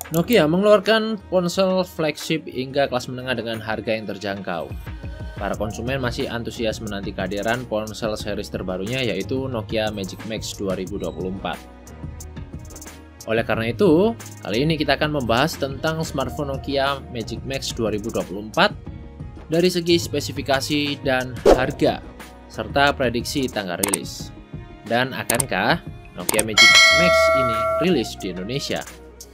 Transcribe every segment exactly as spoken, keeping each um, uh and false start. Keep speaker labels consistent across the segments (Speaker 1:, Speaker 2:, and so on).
Speaker 1: Nokia mengeluarkan ponsel flagship hingga kelas menengah dengan harga yang terjangkau. Para konsumen masih antusias menanti kehadiran ponsel series terbarunya, yaitu Nokia Magic Max dua ribu dua puluh empat. Oleh karena itu, kali ini kita akan membahas tentang smartphone Nokia Magic Max dua ribu dua puluh empat dari segi spesifikasi dan harga, serta prediksi tanggal rilis. Dan akankah Nokia Magic Max ini rilis di Indonesia?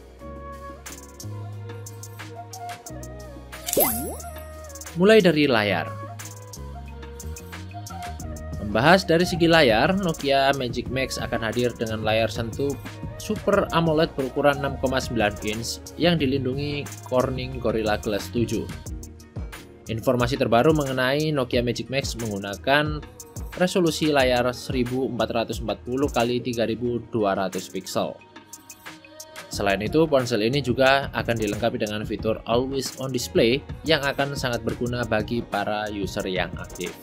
Speaker 1: Mulai dari layar. Membahas dari segi layar, Nokia Magic Max akan hadir dengan layar sentuh Super AMOLED berukuran enam koma sembilan inch yang dilindungi Corning Gorilla Glass tujuh. Informasi terbaru mengenai Nokia Magic Max menggunakan resolusi layar seribu empat ratus empat puluh kali tiga ribu dua ratus pixel. Selain itu, ponsel ini juga akan dilengkapi dengan fitur Always On Display yang akan sangat berguna bagi para user yang aktif.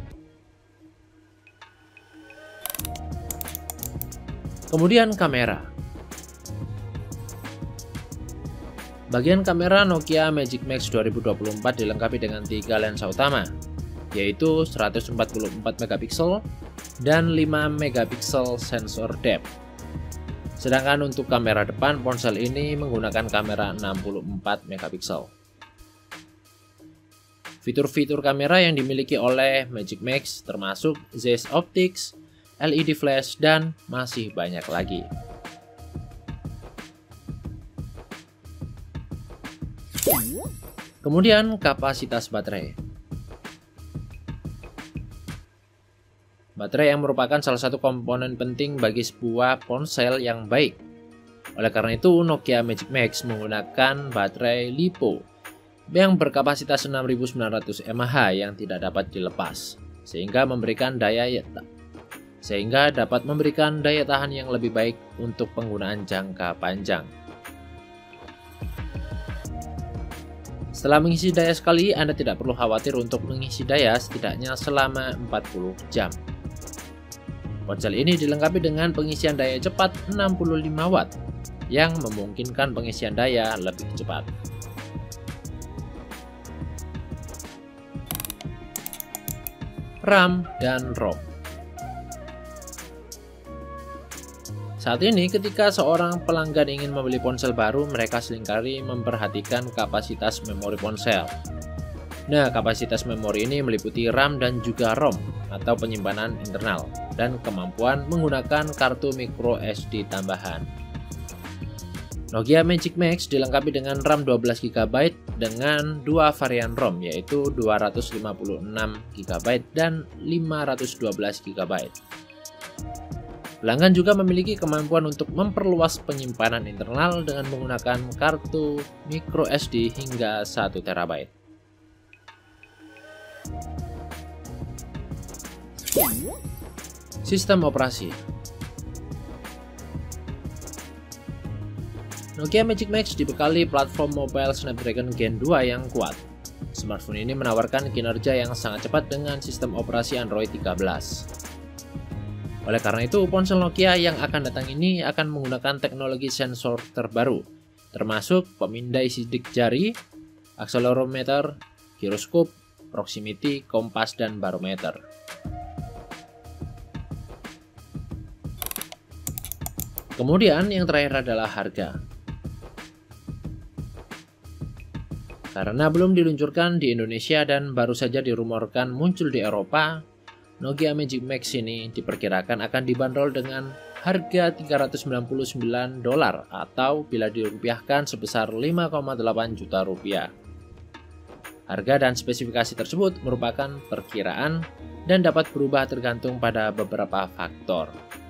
Speaker 1: Kemudian kamera. Bagian kamera Nokia Magic Max dua ribu dua puluh empat dilengkapi dengan tiga lensa utama, yaitu seratus empat puluh empat megapiksel dan lima megapiksel sensor depth. Sedangkan untuk kamera depan, ponsel ini menggunakan kamera enam puluh empat megapiksel. Fitur-fitur kamera yang dimiliki oleh Magic Max termasuk Zeiss Optics, L E D flash, dan masih banyak lagi. Kemudian kapasitas baterai. Baterai yang merupakan salah satu komponen penting bagi sebuah ponsel yang baik. Oleh karena itu, Nokia Magic Max menggunakan baterai LiPo yang berkapasitas enam ribu sembilan ratus mAh yang tidak dapat dilepas, sehingga memberikan daya sehingga dapat memberikan daya tahan yang lebih baik untuk penggunaan jangka panjang. Setelah mengisi daya sekali, Anda tidak perlu khawatir untuk mengisi daya setidaknya selama empat puluh jam. Ponsel ini dilengkapi dengan pengisian daya cepat enam puluh lima watt yang memungkinkan pengisian daya lebih cepat. RAM dan ROM. Saat ini, ketika seorang pelanggan ingin membeli ponsel baru, mereka seringkali memperhatikan kapasitas memori ponsel. Nah, kapasitas memori ini meliputi RAM dan juga ROM atau penyimpanan internal, dan kemampuan menggunakan kartu micro S D tambahan. Nokia Magic Max dilengkapi dengan RAM dua belas giga byte dengan dua varian ROM, yaitu dua ratus lima puluh enam giga byte dan lima ratus dua belas giga byte. Pelanggan juga memiliki kemampuan untuk memperluas penyimpanan internal dengan menggunakan kartu micro S D hingga satu terabyte. Sistem operasi. Nokia Magic Max dibekali platform mobile Snapdragon Gen dua yang kuat. Smartphone ini menawarkan kinerja yang sangat cepat dengan sistem operasi Android tiga belas. Oleh karena itu, ponsel Nokia yang akan datang ini akan menggunakan teknologi sensor terbaru, termasuk pemindai sidik jari, akselerometer, giroskop, proximity, kompas, dan barometer. Kemudian yang terakhir adalah harga. Karena belum diluncurkan di Indonesia dan baru saja dirumorkan muncul di Eropa, Nokia Magic Max ini diperkirakan akan dibanderol dengan harga tiga ratus sembilan puluh sembilan dolar atau bila dirupiahkan sebesar lima koma delapan juta rupiah. Harga dan spesifikasi tersebut merupakan perkiraan dan dapat berubah tergantung pada beberapa faktor.